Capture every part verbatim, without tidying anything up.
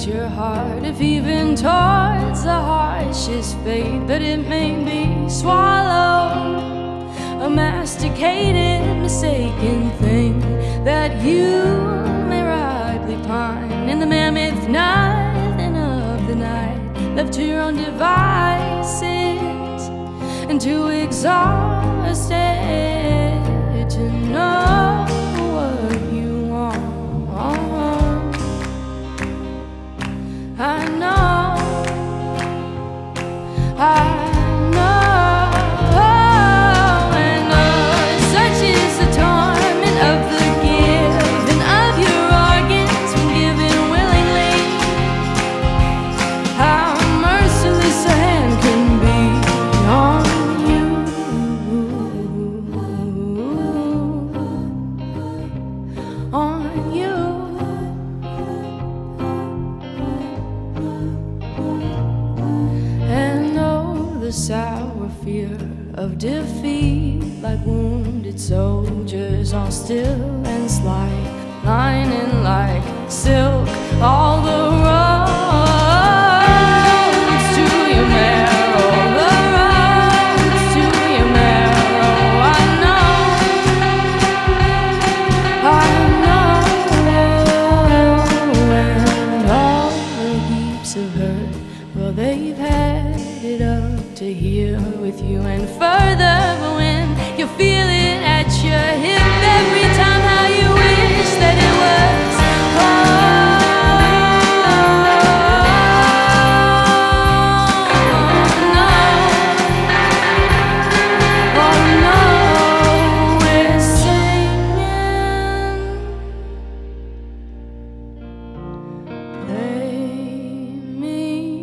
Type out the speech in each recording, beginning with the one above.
breaks your heart, if even towards the harshest fate, but it may be swallowed, a masticated, mistaken thing, that you may rightly pine in the mammoth nothing of the night, left to your own devices and too exhausted to know what you want. I know, I sour fear of defeat, like wounded soldiers, all still and slight, lining like silk all the roads to your marrow, the roads to your marrow. I know, I know, and all the heaps of hurt, well, they've had it up to here with you and further, but when you feel it at your hip every time, how you wish that it was oh, no, oh no, we're singing, lay me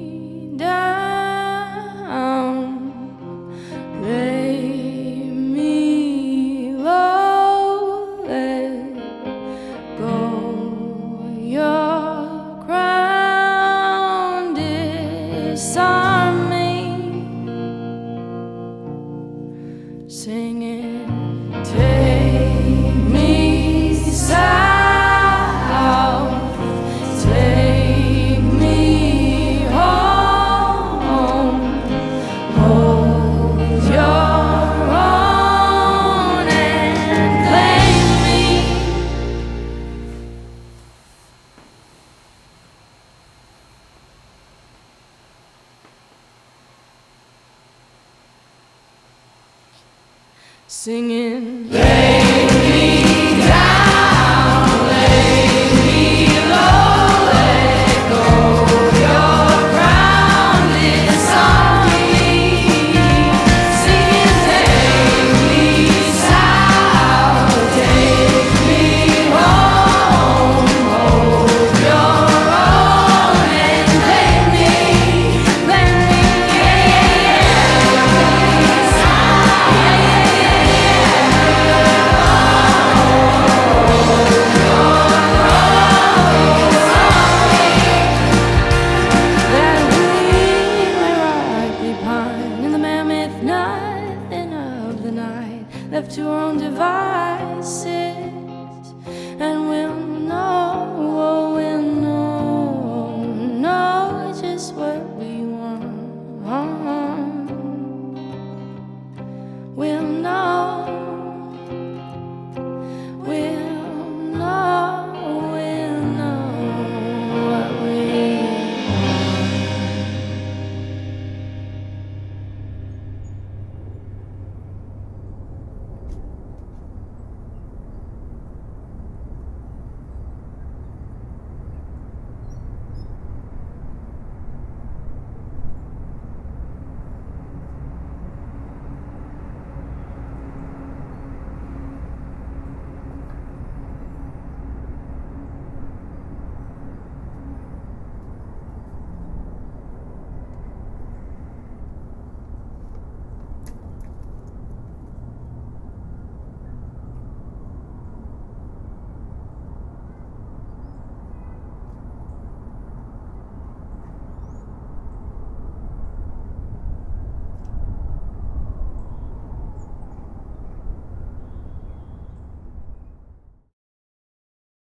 down, lay me low, let go your crown, disarm me, singing, take me south, take me home, hold your own and claim me. Singing, lay me down, lay me low, let go your crown, disarm me, singing, take me south, take me home, hold your own and claim me, claim me, yeah, yeah, that we may rightly pine in the mammoth nothing of the night, left to our own device.